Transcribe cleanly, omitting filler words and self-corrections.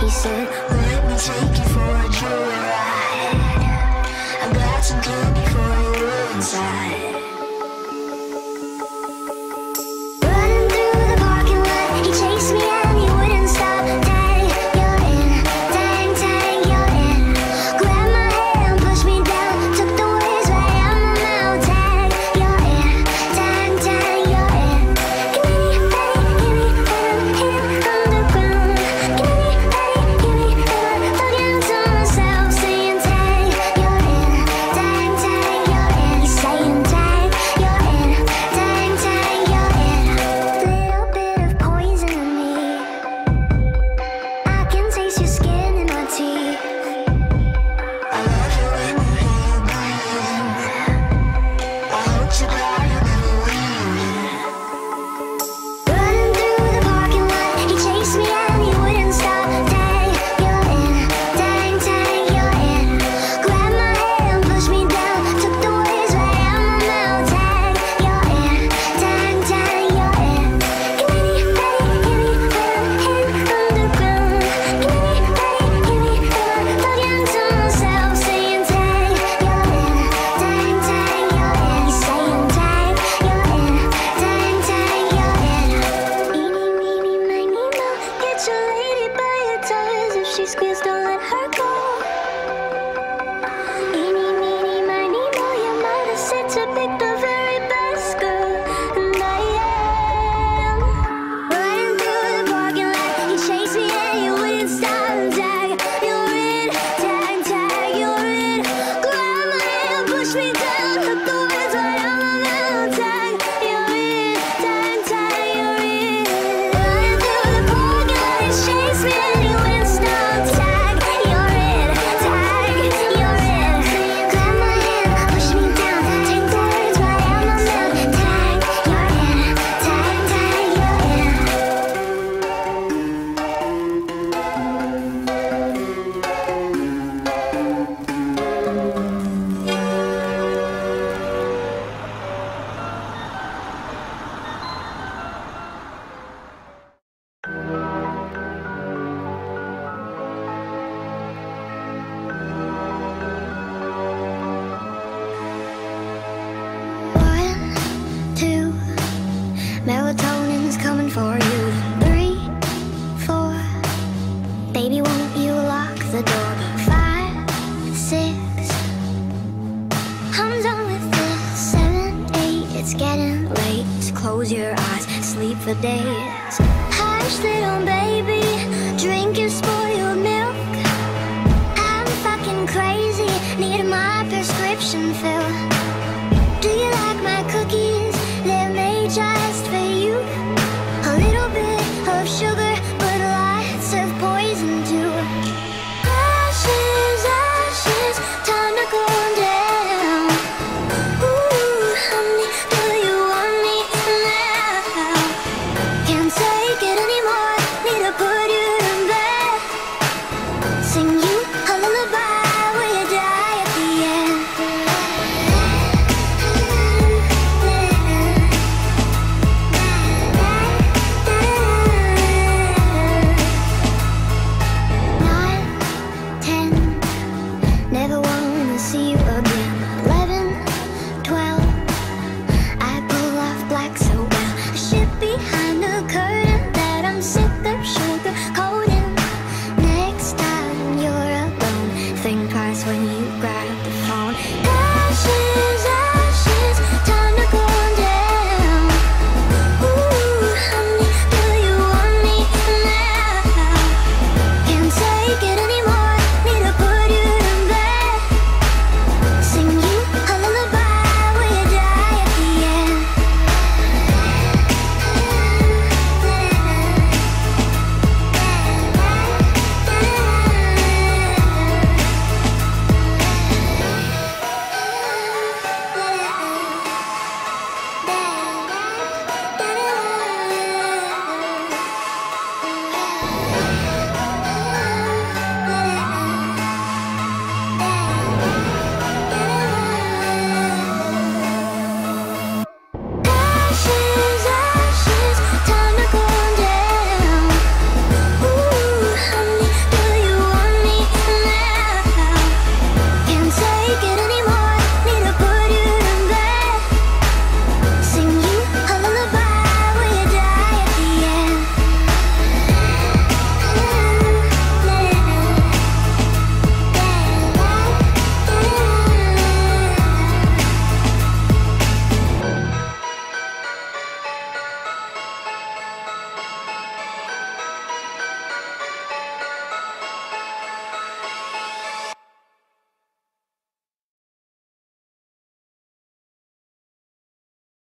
He said, let me take you for a joyride. I got some good before you were inside. Running through the parking lot, he chased me and he wouldn't stop. Dang, you're in. Dang, dang, you're in. Grabbed my hand, pushed me down, took the words right out my mouth. Dang, you're in. Dang, dang, you're in. Give me, Betty, give me, and I'm in underground. Give me, Betty, give me, and I'm talking to myself, saying, dang, you're in. Dang, dang, you're in. He's saying, dang, you're in. Dang, dang, you're in. Little bit of poison in me. I can taste your skin in my teeth. I love you when you hear breathing. I hope you're glad you never leave. Running through the parking lot, he chased me and he wouldn't stop. Dang, you're in. Dang, dang, you're in. Grabbed my hand, pushed me down, took the words right out my mouth. Dang, you're in. Dang, dang, you're in. Give me, Betty, give me, and I'm in underground. Give me, Betty, give me, and I'm talking to myself, saying, dang, you're in. Dang, dang, you're in. He's saying, dang, you're in. Dang, dang, you're in. Eeny, meeny, miny, mo. Get your lady by your toes. If she squeals, don't let her go. Eeny, meeny, miny, mo. Your mother said to pick the very best girl, and I am. Running through the parking lot, he chased me and he wouldn't stop. Tag, you're in. Tag, tag, you're in. Grab my hand, push me down, took the words right out my mouth. Tag, you're in. Tag, tag, you're in. Running through the parking lot, he chased me and he wouldn't stop. Tag, you're in. Tag, you're in. Grab my hand, push me down, take the words right out my mouth. Tag, you're in. Tag, tag, you're in. One, two, melatonin's coming for you. 3, 4, baby, won't you lock the door? 5, 6, I'm done with this. 7, 8, it's getting late. Just close your eyes, sleep for days. Hush, little baby, drink your